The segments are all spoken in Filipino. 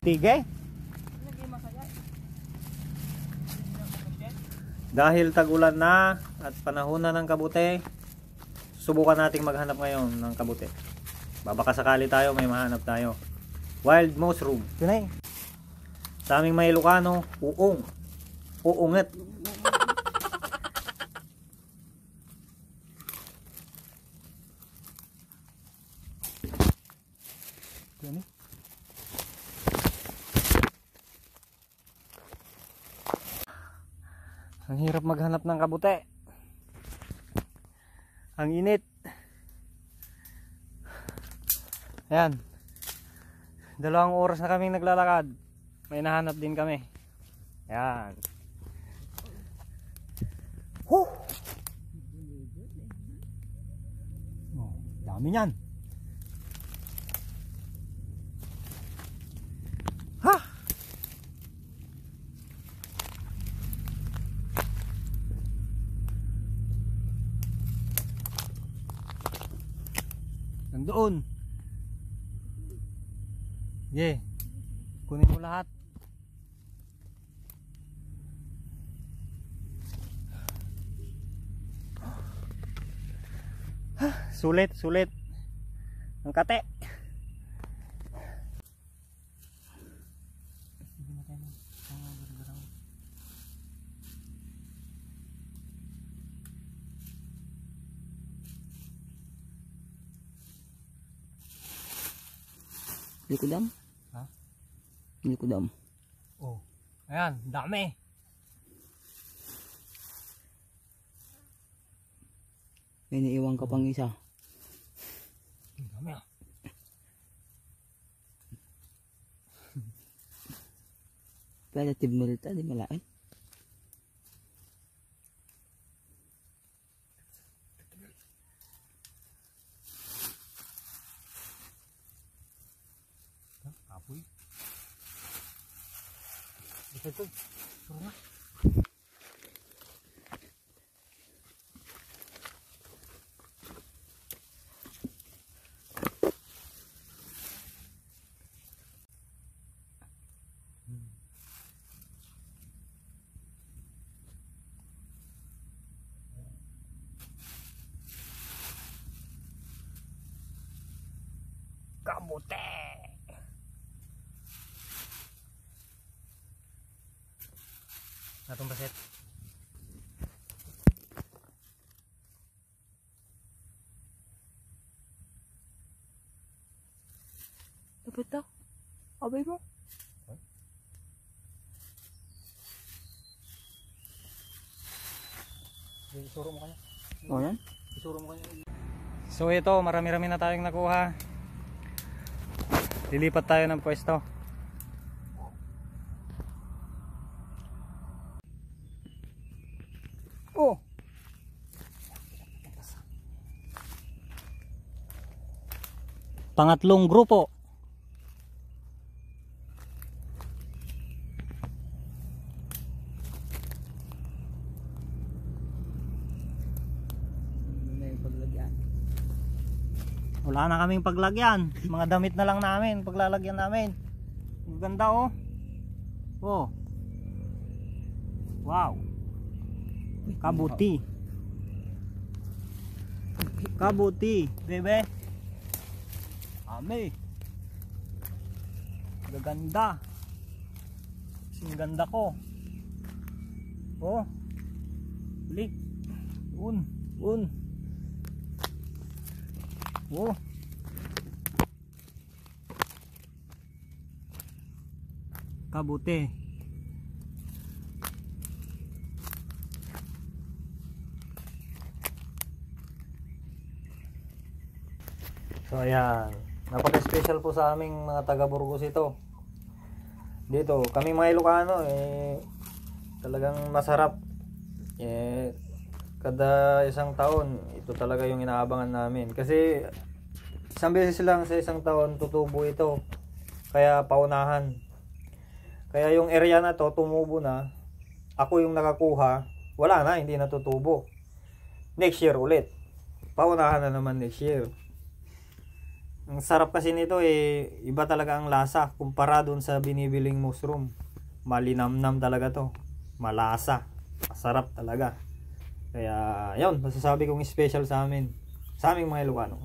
Tige? Dahil tag-ulan na at panahon na ng kabute, subukan nating maghanap ngayon ng kabute. Baka sakali tayo may mahanap tayo. Wild mushroom. Yun ay. Sa aming may Ilocano, uong. Uunget. Yun eh. Ang hirap maghanap ng kabute. Ang init. Ayan. 2 oras na kaming naglalakad. May nahanap din kami. Ayan. Oh, dami niyan. Ha! Nandoon. Yeah. Kunin mo lahat. Sulit, sulit. Ang kate. Likudam? Ha? Likudam. Oh. Ayan, dami. May naiwan ka pang isa. Dami ah. Pwede tibmulta, di malain. Apoy. Ito. Suro na. Kabute. Natong baset. Dapat daw. Abay mo. Isuro mo kanya. O yan? Isuro mo kanya. So ito, marami-rami na tayong nakuha. Lilipat tayo ng pwesto. Oh. Pangatlong grupo. Wala na kaming paglagyan. Mga damit na lang namin paglalagyan namin. Ang ganda oh. Oh. Wow. Kabuti. Kabuti, bebe. Ame. Gaganda. Sing ganda ko. Oh. Blik. Un. Oh. Kabuti. So ayan, napaka-special po sa aming mga taga Burgos ito. Dito, kami mga Ilocano talagang masarap. Kada isang taon, ito talaga yung inaabangan namin. Kasi isang beses lang sa isang taon tutubo ito. Kaya paunahan. Kaya yung area na to tumubo na. Ako yung nakakuha, wala na, hindi natutubo. Next year ulit. Paunahan na naman next year. Ang sarap kasi nito eh, iba talaga ang lasa kumpara dun sa binibiling mushroom. Malinamnam talaga to. Malasa. Masarap talaga. Kaya, yun, masasabi kong special sa amin. Sa aming mga Ilocano.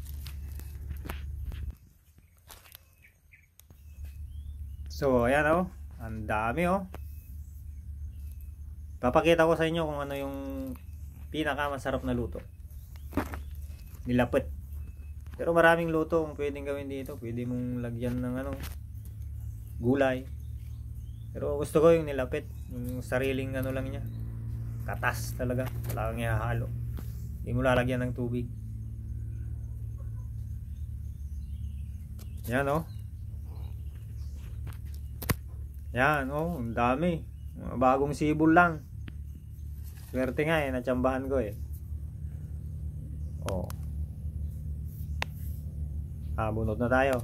So, ayan oh. Ang dami oh. Papakita ko sa inyo kung ano yung pinakamasarap na luto. Nilapit. Pero maraming luto ang pwedeng gawin dito. Pwede mong lagyan ng ano, gulay. Pero gusto ko yung nilapit. Yung sariling ano lang niya. Katas talaga. Wala kang ihahalo. Hindi mo lalagyan ng tubig. Yan oh. Yan oh. Ang dami. Bagong sibol lang. Swerte nga eh. Natsambahan ko eh. Oh. Bunot na tayo.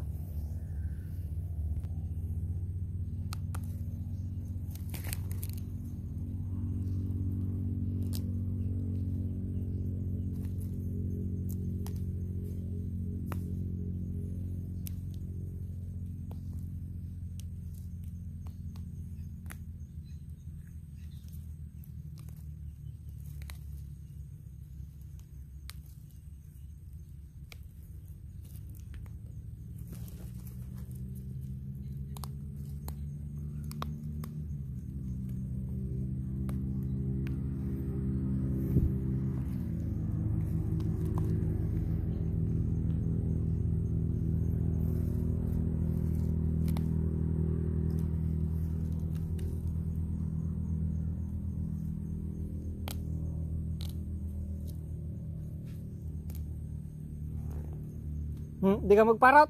Di ka magparot.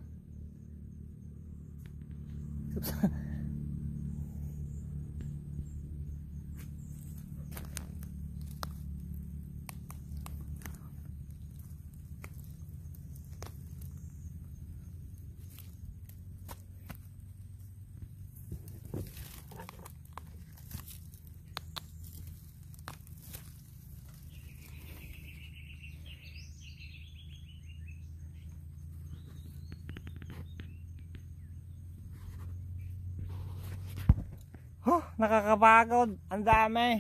Nakakapagod. Ang dami.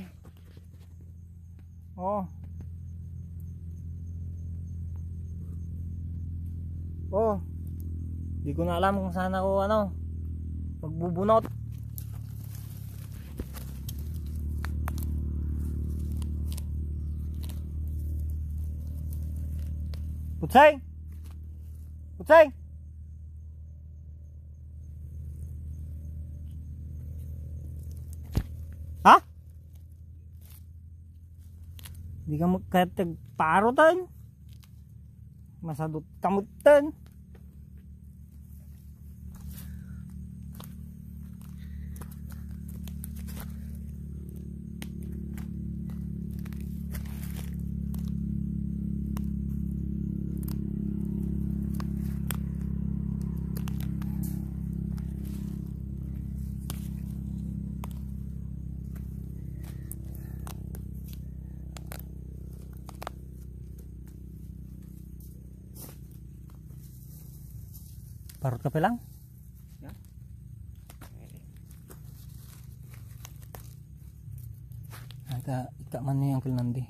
Oh. Oh. Di ko na alam kung saan ako magbubunot. Putsay! Putsay! Ha? Di ka magkatag parotan. Masadot kamutan. Parot ka pa lang? Yeah. Ika man niya ang kilnandi.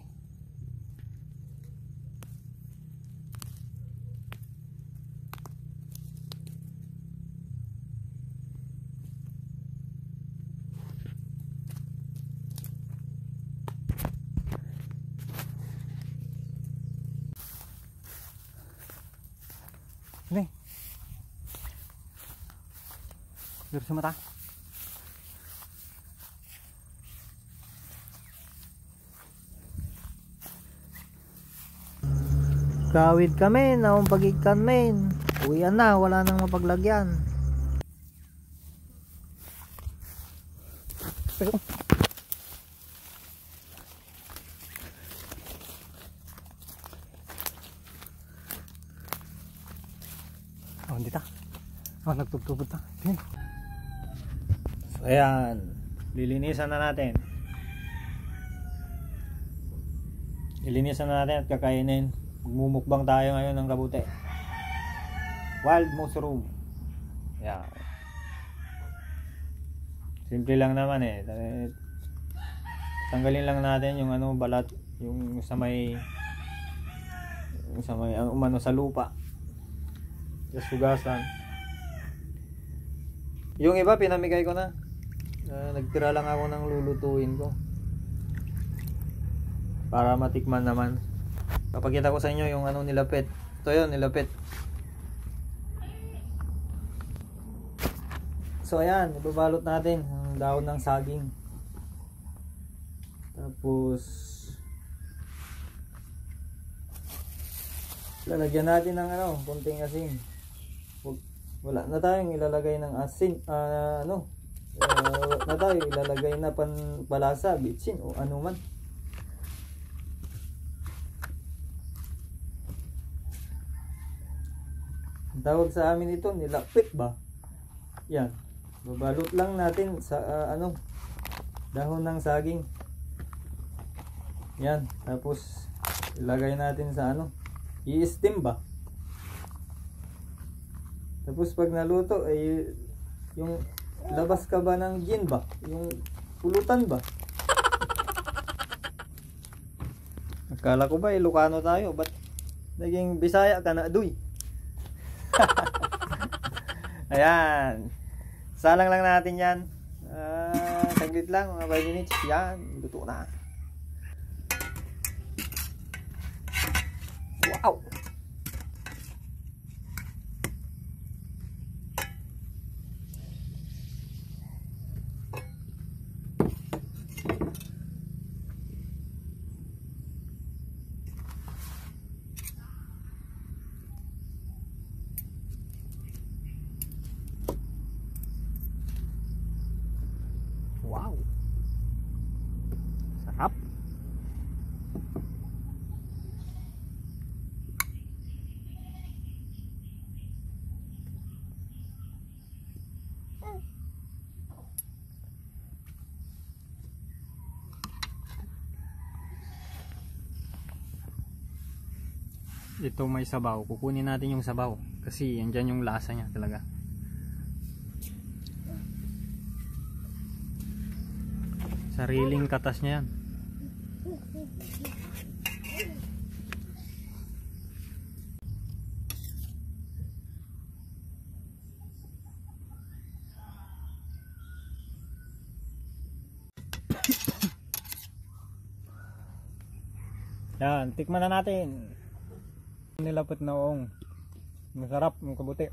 Nih. Biar sa mata. Kawid kami, naong pagigkan men. Uwian na, wala nang mapaglagyan. Oh, hindi ta. Oh, nagtugtubod ta. Tingin. So, ayan. Lilinisan na natin. Lilinisan na natin at kakainin. Magmumukbang tayo ngayon ng kabute. Wild mushroom. Yan. Simple lang naman eh. Tanggalin lang natin yung ano, balat, yung sa may ang umano sa lupa. Just hugasan. Yung iba pinamigay ko na. Nagtira lang ako ng lulutuin ko. Para matikman naman. Papakita ko sa inyo yung ano nilapit. Ito yun, nilapit. So ayan, ibabalot natin ang dahon ng saging. Tapos lalagyan natin ng ano, konting asin. Wala na tayong ilalagay ng asin, wala na tayo ilalagay na panpalasa, bitsin o ano man. Ang tawag sa amin ito, nilapit ba? Yan. Babalot lang natin sa dahon ng saging. Yan. Tapos ilagay natin sa i-steam ba? Tapos pag naluto ay yung labas ka ba ng gin ba? Yung pulutan ba? Akala ko ba Ilocano tayo, ba't naging Bisaya ka na duy? Ayan. Salang lang natin yan. Saglit lang, mga 5 minutes. Yan, luto na. Wow! Wow. Sarap. Ito may sabaw. Kukunin natin yung sabaw kasi andyan yung lasa niya talaga. Sariling katas niya yan. Yan, tikman na natin. Nilapot na ong. Masarap, ang kabuti.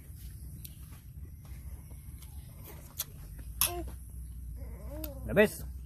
The best.